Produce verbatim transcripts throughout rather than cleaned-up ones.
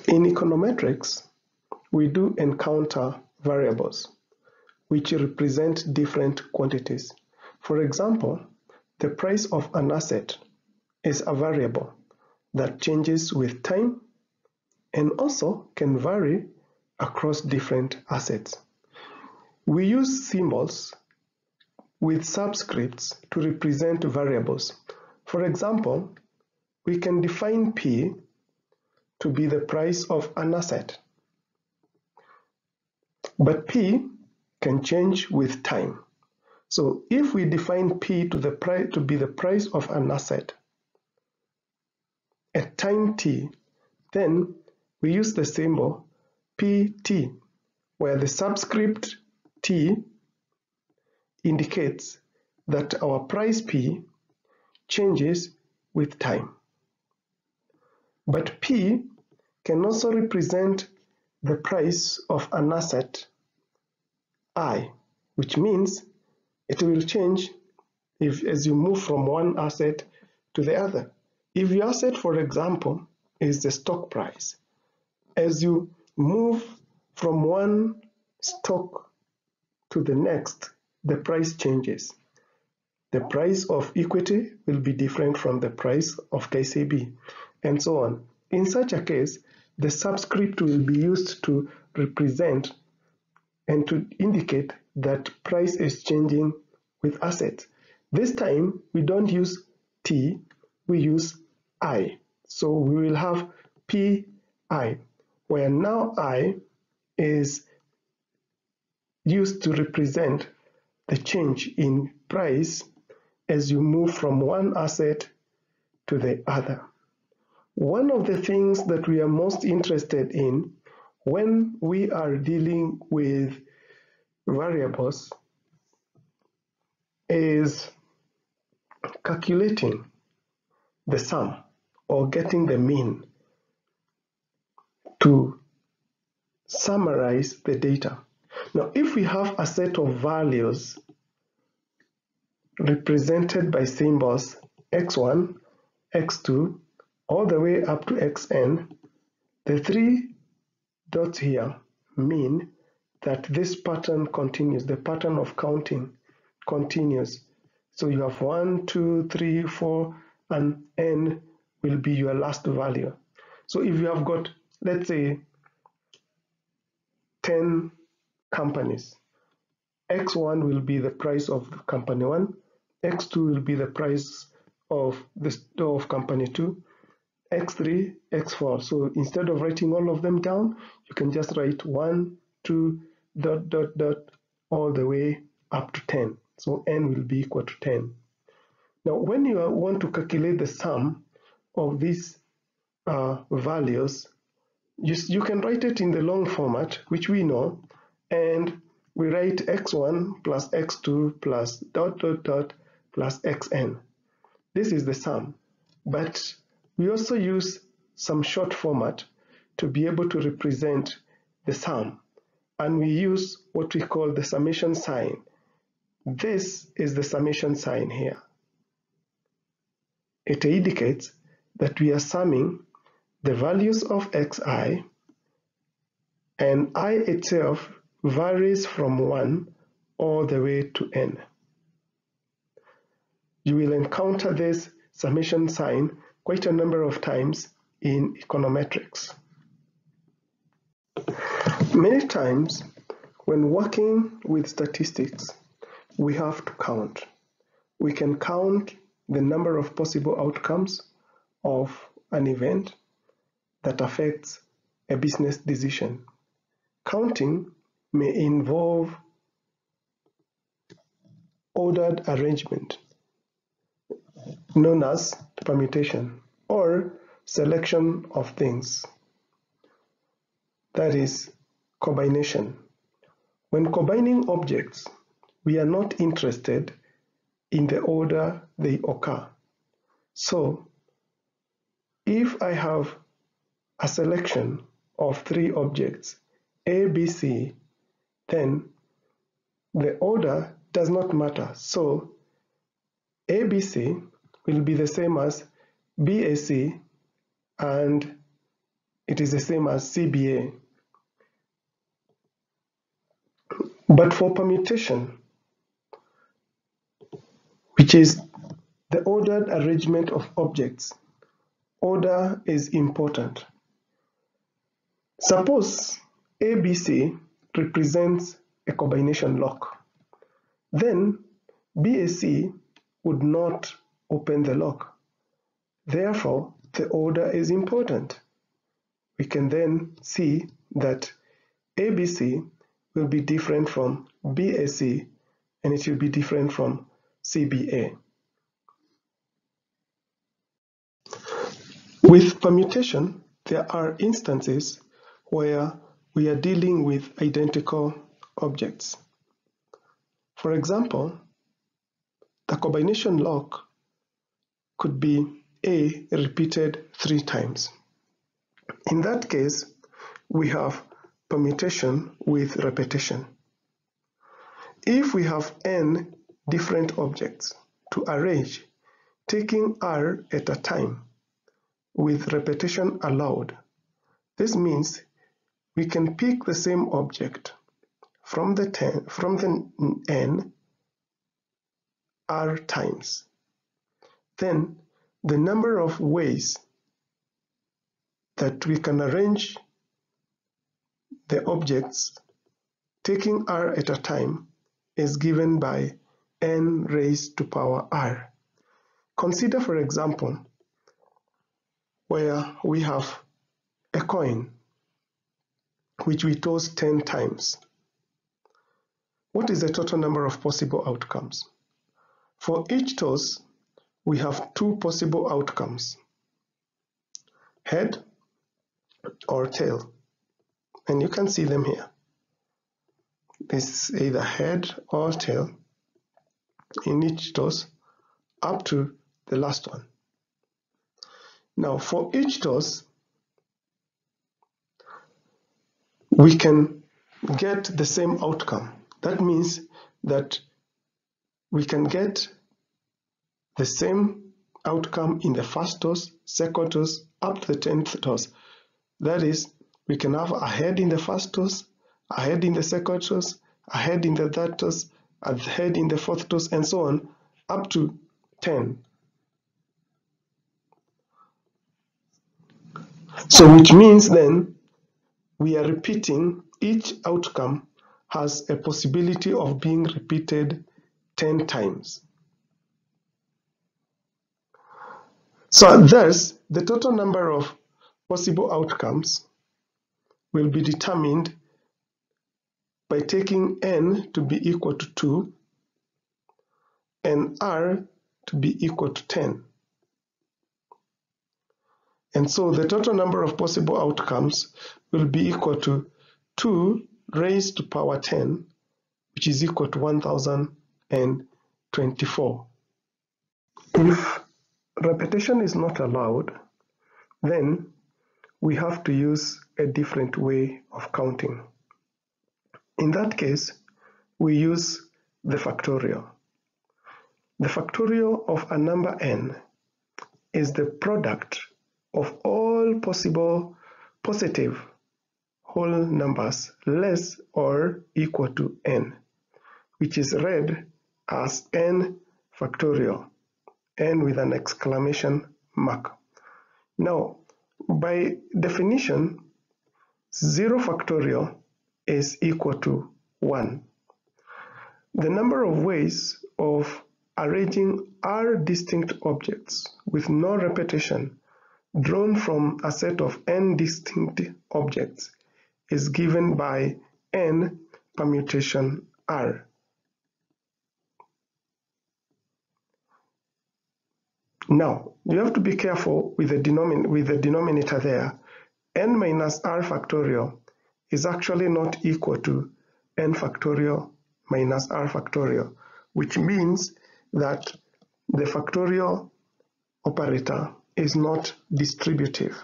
In econometrics, we do encounter variables which represent different quantities. For example, the price of an asset is a variable that changes with time and also can vary across different assets. We use symbols with subscripts to represent variables. For example, we can define P to be the price of an asset. But P can change with time. So if we define P to, the price, to be the price of an asset at time t, then we use the symbol P T, where the subscript T indicates that our price P changes with time. But P can also represent the price of an asset I, which means it will change if as you move from one asset to the other. If your asset, for example, is the stock price, as you move from one stock to the next, the price changes. The price of equity will be different from the price of K C B, and so on. In such a case, the subscript will be used to represent and to indicate that price is changing with assets. This time, we don't use T, we use I. So we will have P I, where now I is used to represent the change in price as you move from one asset to the other. One of the things that we are most interested in when we are dealing with variables is calculating the sum or getting the mean to summarize the data. Now, if we have a set of values represented by symbols x one, x two, all the way up to xn, the three dots here mean that this pattern continues, the pattern of counting continues. So you have one, two, three, four, and n will be your last value. So if you have got, let's say, ten companies, x one will be the price of company one, x two will be the price of the of company two, x three, x four. So instead of writing all of them down, you can just write one, two, dot, dot, dot, all the way up to ten. So n will be equal to ten. Now, when you want to calculate the sum of these uh, values, you, you can write it in the long format, which we know, and we write x one plus x two plus dot, dot, dot, plus xn. This is the sum, but we also use some short format to be able to represent the sum, and we use what we call the summation sign. This is the summation sign here. It indicates that we are summing the values of xi, and I itself varies from one all the way to n. You will encounter this summation sign quite a number of times in econometrics. Many times when working with statistics, we have to count. We can count the number of possible outcomes of an event that affects a business decision. Counting may involve ordered arrangement, known as permutation, or selection of things, that is, combination. When combining objects, we are not interested in the order they occur. So, if I have a selection of three objects, A, B, C, then the order does not matter. So, A B C will be the same as B A C and it is the same as C B A. But for permutation, which is the ordered arrangement of objects, order is important. Suppose A B C represents a combination lock. Then B A C would not open the lock. Therefore, the order is important. We can then see that A B C will be different from B A C, and it will be different from C B A. With permutation, there are instances where we are dealing with identical objects. For example, the combination lock could be A repeated three times. In that case, we have permutation with repetition. If we have n different objects to arrange, taking R at a time, with repetition allowed, this means we can pick the same object from the, ten, from the n r times. Then the number of ways that we can arrange the objects taking r at a time is given by n raised to power r. Consider, for example, where we have a coin which we toss ten times. What is the total number of possible outcomes? For each toss, we have two possible outcomes, head or tail, and you can see them here. This is either head or tail in each toss up to the last one. Now, for each toss, we can get the same outcome. That means that we can get the same outcome in the first toss, second toss, up to the tenth toss. That is, we can have a head in the first toss, a head in the second toss, a head in the third toss, a head in the fourth toss, and so on, up to ten. So which means then we are repeating, each outcome has a possibility of being repeated ten times. So thus, the total number of possible outcomes will be determined by taking n to be equal to two and r to be equal to ten. And so the total number of possible outcomes will be equal to two raised to power ten, which is equal to one thousand twenty-four. If repetition is not allowed, then we have to use a different way of counting. In that case, we use the factorial. The factorial of a number n is the product of all possible positive whole numbers less or equal to n, which is read as n factorial, n with an exclamation mark. Now, by definition, zero factorial is equal to one. The number of ways of arranging r distinct objects with no repetition drawn from a set of n distinct objects is given by n permutation r. Now, you have to be careful with the, denomin with the denominator there. N minus r factorial is actually not equal to n factorial minus r factorial, which means that the factorial operator is not distributive.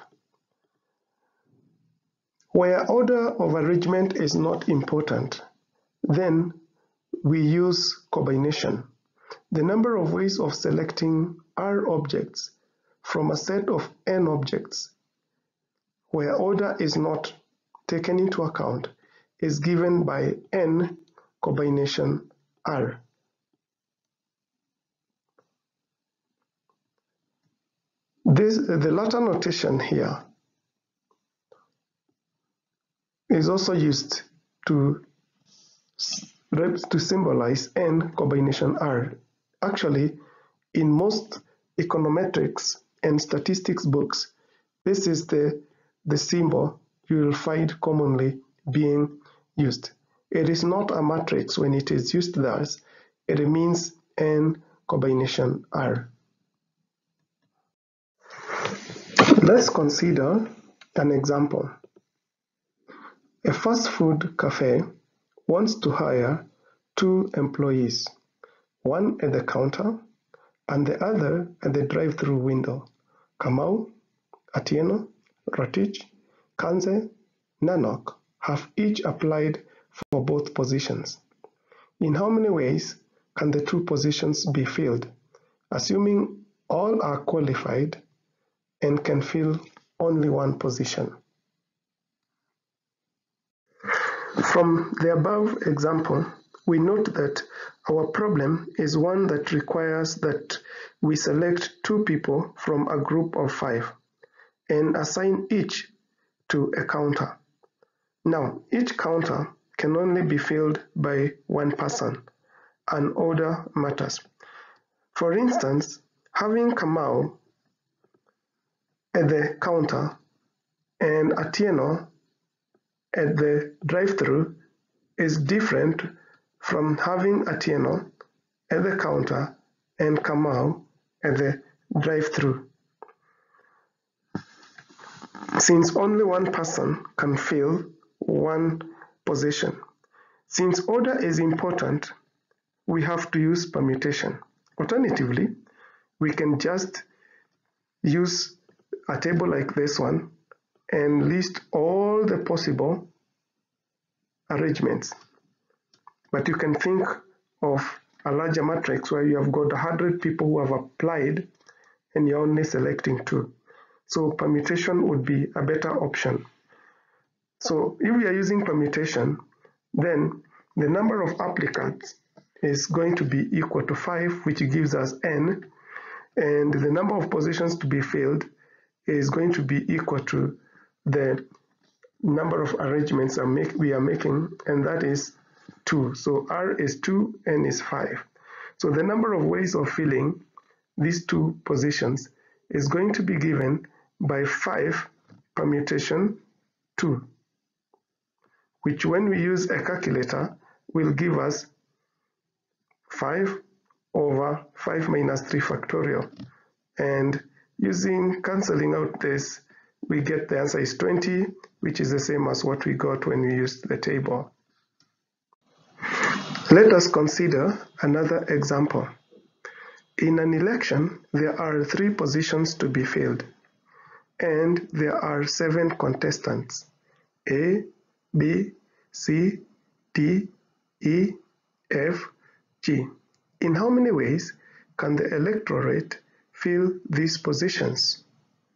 Where order of arrangement is not important, then we use combination. The number of ways of selecting r objects from a set of n objects where order is not taken into account is given by n combination R. This, the latter notation here is also used to, to symbolize n combination R. Actually, in most econometrics and statistics books, this is the, the symbol you will find commonly being used. It is not a matrix when it is used thus. It means n combination R. Let's consider an example. A fast food cafe wants to hire two employees, one at the counter and the other at the drive-through window. Kamau, Atieno, Ratich, Kanze, Nanok have each applied for both positions. In how many ways can the two positions be filled, assuming all are qualified and can fill only one position? From the above example, we note that our problem is one that requires that we select two people from a group of five and assign each to a counter. Now, each counter can only be filled by one person, and order matters. For instance, having Kamau at the counter and Atieno at the drive-through is different from having Atieno at the counter and Kamau at the drive-through, since only one person can fill one position. Since order is important, we have to use permutation. Alternatively, we can just use a table like this one and list all the possible arrangements. But you can think of a larger matrix where you have got one hundred people who have applied and you're only selecting two. So permutation would be a better option. So if we are using permutation, then the number of applicants is going to be equal to five, which gives us n, and the number of positions to be filled is going to be equal to the number of arrangements we are making, and that is two. So R is two, N is five. So the number of ways of filling these two positions is going to be given by five permutation two, which when we use a calculator will give us five over five minus three factorial. And using cancelling out this, we get the answer is twenty, which is the same as what we got when we used the table. Let us consider another example. In an election, there are three positions to be filled, and there are seven contestants: A, B, C, D, E, F, G. In how many ways can the electorate fill these positions?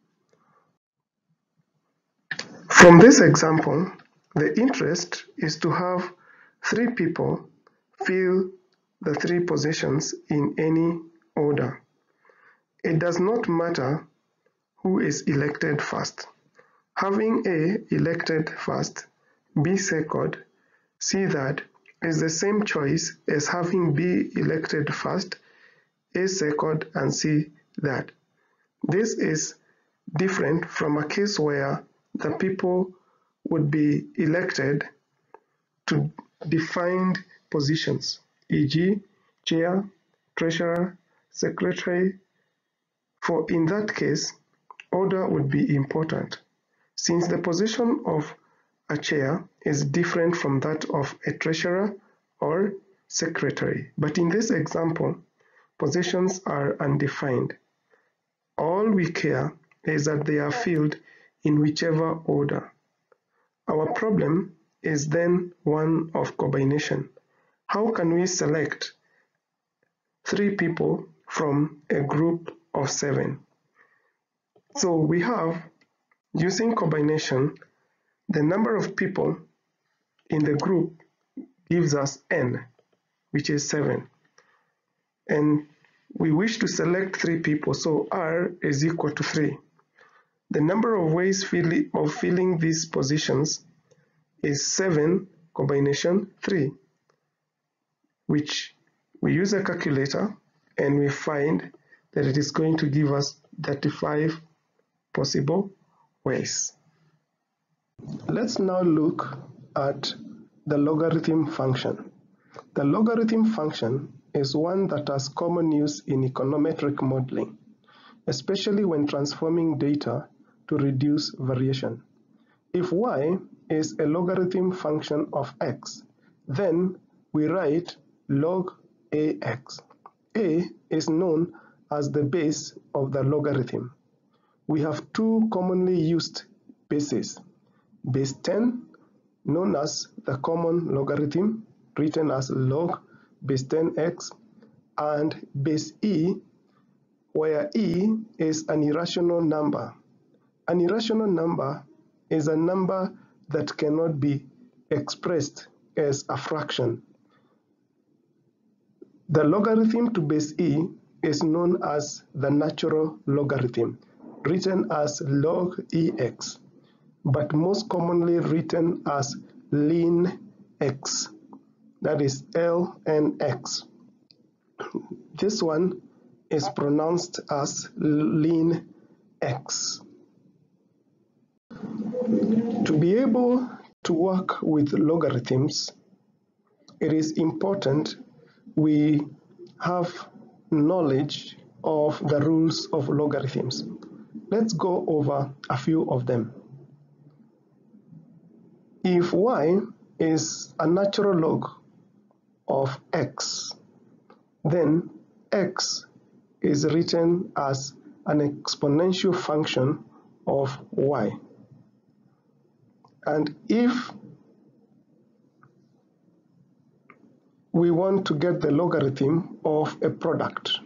From this example, the interest is to have three people fill the three positions in any order. It does not matter who is elected first. Having A elected first, B second, C third is the same choice as having B elected first, A second, and C third. This is different from a case where the people would be elected to defined positions, for example, chair, treasurer, secretary. For in that case, order would be important, since the position of a chair is different from that of a treasurer or secretary. But in this example, positions are undefined. All we care is that they are filled in whichever order. Our problem is then one of combination. How can we select three people from a group of seven? So we have Using combination, the number of people in the group gives us n, which is seven. And we wish to select three people, so r is equal to three. The number of ways of filling these positions is seven combination three, which we use a calculator and we find that it is going to give us thirty-five possible ways. Let's now look at the logarithm function. The logarithm function is one that has common use in econometric modeling, especially when transforming data to reduce variation. If y is a logarithm function of x, then we write log ax. A is known as the base of the logarithm. We have two commonly used bases: base ten, known as the common logarithm, written as log base ten x, and base e, where e is an irrational number. An irrational number is a number that cannot be expressed as a fraction. The logarithm to base e is known as the natural logarithm, written as log ex, but most commonly written as ln x, that is ln(x). This one is pronounced as ln x. To be able to work with logarithms, it is important we have knowledge of the rules of logarithms. Let's go over a few of them. If y is a natural log of x, then x is written as an exponential function of y. And if we want to get the logarithm of a product,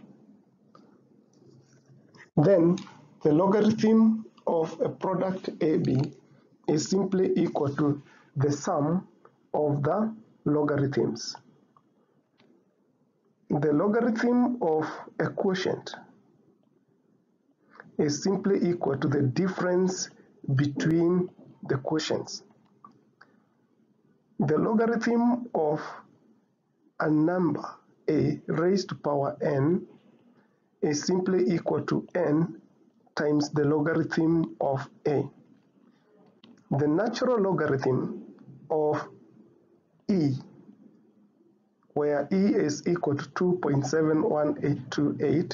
then the logarithm of a product A B is simply equal to the sum of the logarithms. The logarithm of a quotient is simply equal to the difference between the quotients. The logarithm of a number a raised to power n is simply equal to n times the logarithm of a. The natural logarithm of e, where e is equal to two point seven one eight two eight,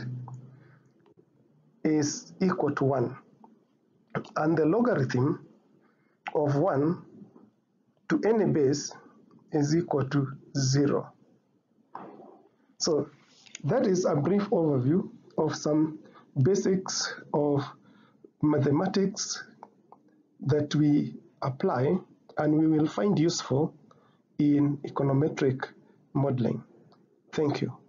is equal to one. And the logarithm of one to any base is equal to zero. So that is a brief overview of some basics of mathematics that we apply and we will find useful in econometric modeling. Thank you.